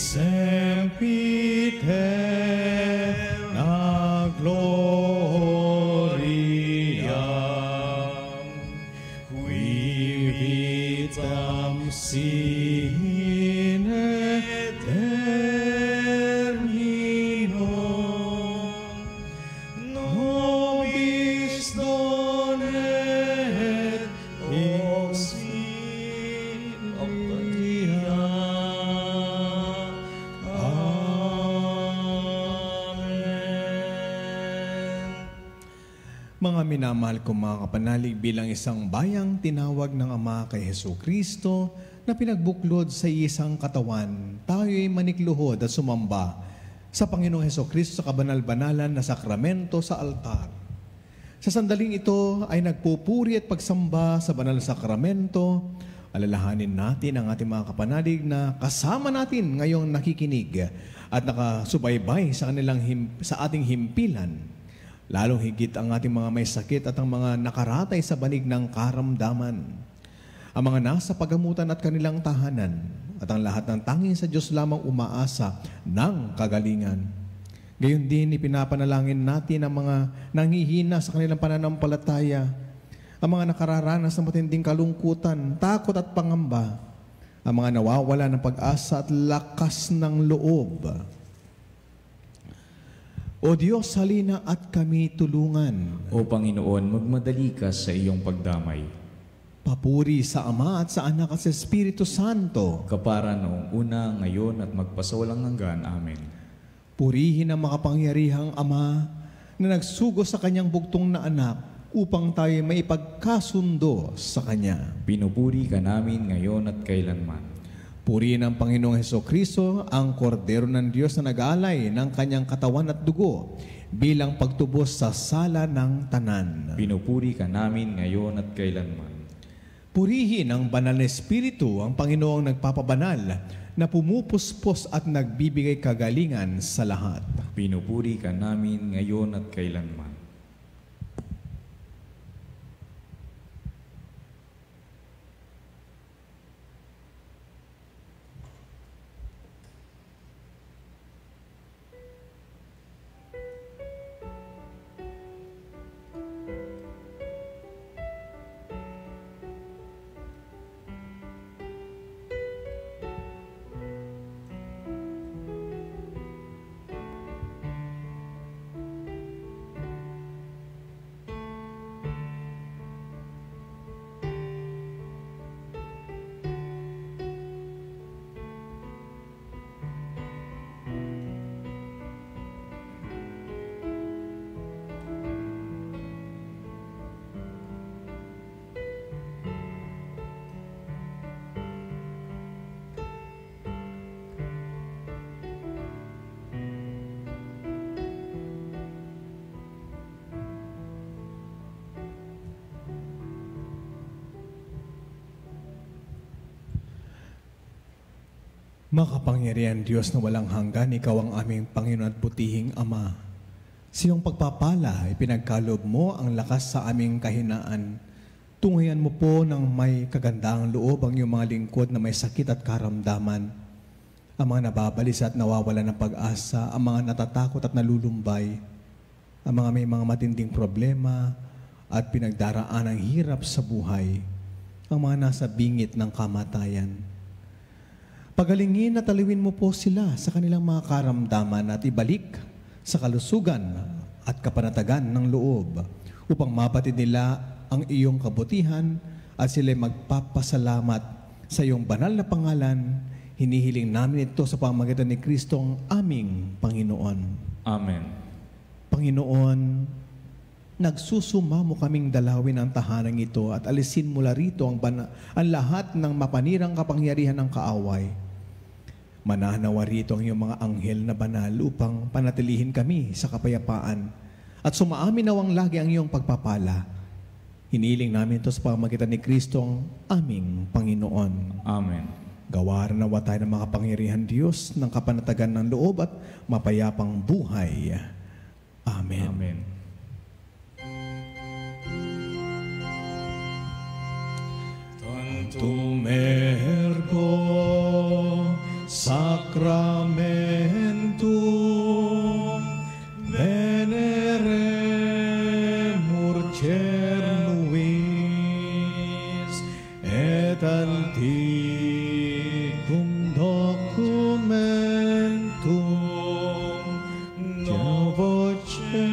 sempiterna gloria, qui vitam sine termino, nobis donet auxilia. Mga minamahal kong mga kapanalig, bilang isang bayang tinawag ng Ama kay Hesukristo na pinagbuklod sa isang katawan, tayo'y manikluhod at sumamba sa Panginoong Hesukristo sa kabanal-banalan na sakramento sa altar. Sa sandaling ito ay nagpupuri at pagsamba sa banal na sakramento. Alalahanin natin ang ating mga kapanalig na kasama natin ngayong nakikinig at nakasubaybay sa ating himpilan. Lalong higit ang ating mga may sakit at ang mga nakaratay sa banig ng karamdaman. Ang mga nasa pagamutan at kanilang tahanan at ang lahat ng tanging sa Diyos lamang umaasa ng kagalingan. Gayon din, ipinapanalangin natin ang mga nanghihina sa kanilang pananampalataya, ang mga nakararanas ng matinding kalungkutan, takot at pangamba, ang mga nawawala ng pag-asa at lakas ng loob. O Diyos, halina at kami tulungan. O Panginoon, magmadali ka sa iyong pagdamay. Papuri sa Ama at sa Anak at sa Espiritu Santo. Kapara noong una, ngayon at magpasawalang hanggan. Amen. Purihin ang makapangyarihang Ama na nagsugo sa kanyang bugtong na anak upang tayo maipagkasundo sa Kanya. Pinupuri ka namin ngayon at kailanman. Purihin ang Panginoong Hesukristo, ang kordero ng Diyos na nag-alay ng kanyang katawan at dugo bilang pagtubos sa sala ng tanan. Pinupuri ka namin ngayon at kailanman. Purihin ang banal na Espiritu, ang Panginoong nagpapabanal na pumupuspos at nagbibigay kagalingan sa lahat. Pinupuri ka namin ngayon at kailanman. Makapangyarihan Diyos na walang hanggan, Ikaw ang aming Panginoon at butihing Ama. Sa iyong pagpapala, ipinagkaloob mo ang lakas sa aming kahinaan. Tungayan mo po ng may kagandahang loob ang iyong mga lingkod na may sakit at karamdaman. Ang mga nababalisa at nawawalan ng pag-asa, ang mga natatakot at nalulumbay, ang mga may mga matinding problema at pinagdaraan ng hirap sa buhay, ang mga nasa bingit ng kamatayan. Pagalingin at aliwin mo po sila sa kanilang mga karamdaman at ibalik sa kalusugan at kapanatagan ng loob upang mapatid nila ang iyong kabutihan at sila'y magpapasalamat sa iyong banal na pangalan. Hinihiling namin ito sa pamamagitan ni Kristo ang aming Panginoon. Amen. Panginoon, nagsusumamo kaming dalawin ang tahanang ito at alisin mula rito ang lahat ng mapanirang kapangyarihan ng kaaway. Mananawa rito ang iyong mga anghel na banal upang panatilihin kami sa kapayapaan at sumaamin nawang lagi ang iyong pagpapala. Hiniling namin ito sa pamamagitan ni Kristo ang aming Panginoon. Amen. Gawaran nawa tayo ng mga kapangyarihan Diyos ng kapanatagan ng loob at mapayapang buhay. Amen. Amen. Tantum ergo sacramentum veneremur cernuis et antiquum documentum novoce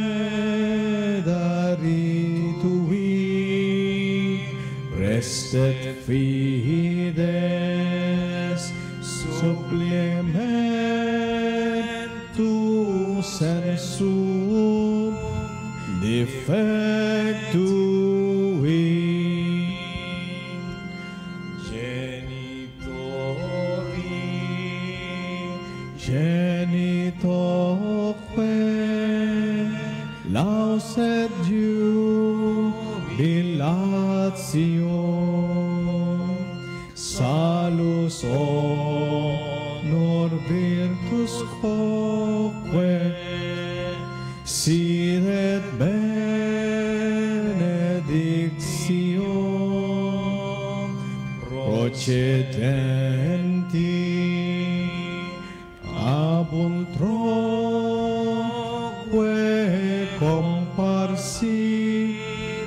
daritui restet fides supplementum sensum defectui genitoque lauset jubilatio salus honor virtus quoque sidet benedictio procedenti ab un trono comparsit,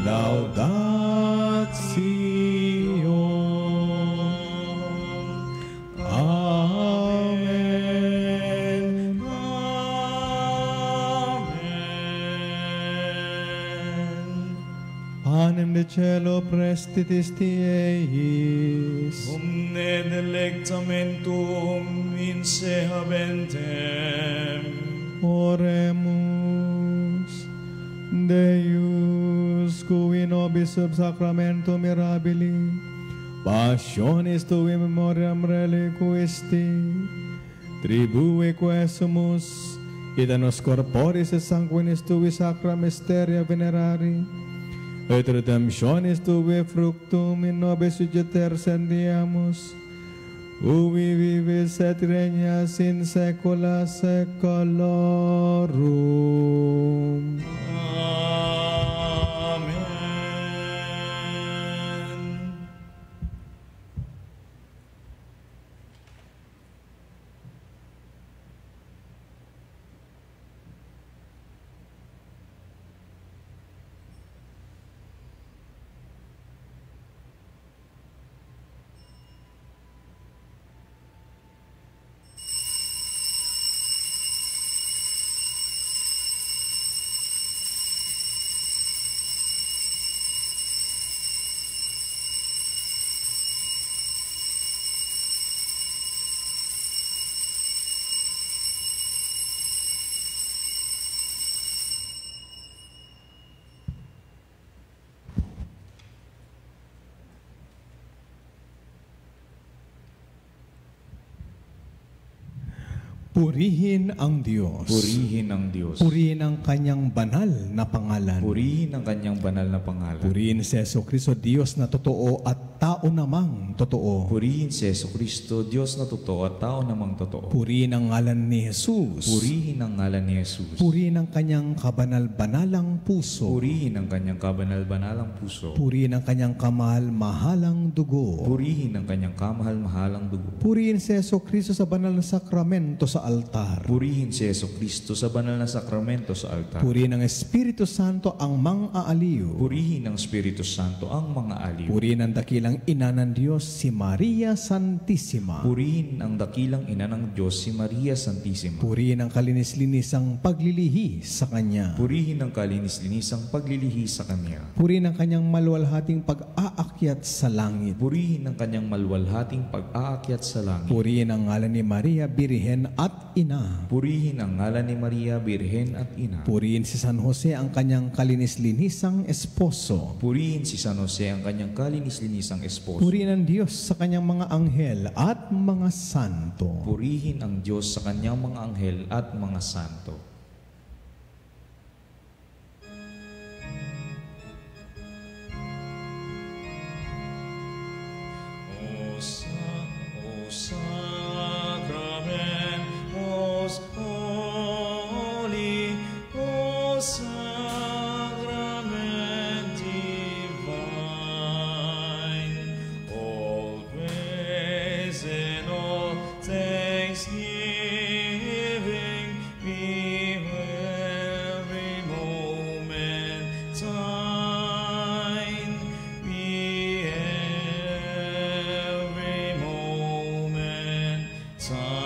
laudatio. Amen. Panem de cielo prestitis Tieis, Omne delectamentum in se habentem. Oremus. Deus, cui nobis sub sacramento mirabili, passionis tui memoriam reliquisti, tribue quesumus, id nos corporis et sanguinis tui sacra mysteria venerari, et redemptionis tui fructum in nobis sugeter sendiamus, ubi vivis et regnas in saecula saeculorum. Purihin ang Diyos. Purihin ang Diyos. Purihin ang kanyang banal na pangalan. Purihin ang kanyang banal na pangalan. Purihin si Jesucristo, Diyos na totoo at tao namang totoo. Purihin si Jesucristo, Diyos na totoo at tao namang totoo. Purihin ang ngalan ni Jesus. Purihin ang ngalan ni Jesus. Purihin ang kanyang kabanal-banalang puso. Purihin ang kanyang kabanal-banalang puso. Purihin ang kanyang kamahal-mahalang dugo. Purihin ang kanyang kamahal-mahalang dugo. Purihin si Jesucristo sa banal na sakramento sa altar. Purihin si Jesucristo sa banal na sakramento sa altar. Purihin ang Espiritu Santo ang mang-aaliw. Purihin ang Espiritu Santo ang mga aliw. Purihin ang dakilang ina ng Diyos, si Maria Santissima. Purihin ang dakilang ina ng Diyos, si Maria Santissima. Purihin ang kalinis-linisang paglilihi sa Kanya. Purihin ang kalinis-linisang paglilihi sa Kanya. Purihin ang kanyang maluwalhating pag-aakyat sa langit. Purihin ang kanyang maluwalhating pag-aakyat sa langit. Purihin ang ngalan ni Maria, Birhen at Ina. Purihin ang ngalan ni Maria, Birhen at Ina. Purihin si San Jose ang kanyang kalinis-linisang esposo. Purihin si San Jose ang kanyang kalinis-linisang esposo. Purihin ang Diyos sa kanyang mga anghel at mga santo. Purihin ang Diyos sa kanyang mga anghel at mga santo. O sacrament most holy, O sacrament divine, always in all thanksgiving, be every moment thine, be every moment thine.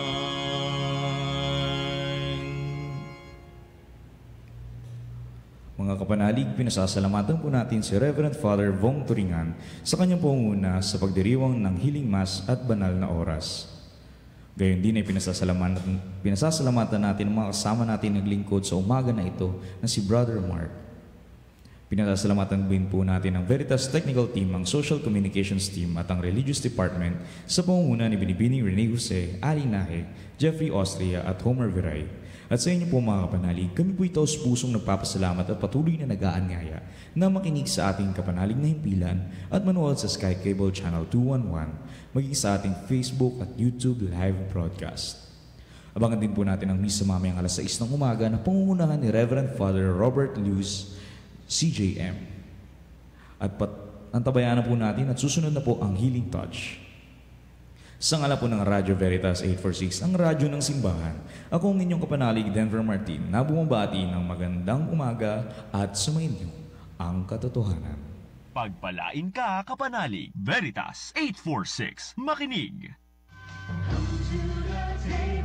Mga kapanalig, pinasasalamatan po natin si Reverend Father Vong Turingan sa kanyang pangunguna sa pagdiriwang ng Healing Mass at banal na oras. Gayon din ay pinasasalamatan natin ang mga kasama natin naglingkod sa umaga na ito na si Brother Mark. Pinasasalamatan din po natin ang Veritas Technical Team, ang Social Communications Team at ang Religious Department sa pangunguna ni Binibining Rene Jose, Ali Nahe, Jeffrey Austria at Homer Viray. At sa inyo po mga kapanalig, kami po itaos pusong nagpapasalamat at patuloy na nag-aanyaya na makinig sa ating kapanalig na himpilan at manood sa Sky Cable Channel 211, maging sa ating Facebook at YouTube live broadcast. Abangan din po natin ang misa mamayang alas 6 ng umaga na pangungunahan ni Reverend Father Robert Luz, CJM. At antabayanan po natin at susunod na po ang Healing Touch. Sa ngala po ng Radyo Veritas 846, ang radyo ng simbahan, ako ang inyong kapanalig Denver Martin na bumabati ng magandang umaga at sumainyo ang katotohanan. Pagpalain ka, kapanalig. Veritas 846. Makinig. To the table.